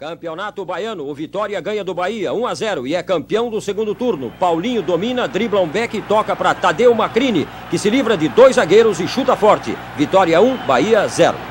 Campeonato Baiano, o Vitória ganha do Bahia 1-0 e é campeão do segundo turno. Paulinho domina, dribla um beck e toca para Tadeu Macrini, que se livra de 2 zagueiros e chuta forte. Vitória 1, Bahia 0.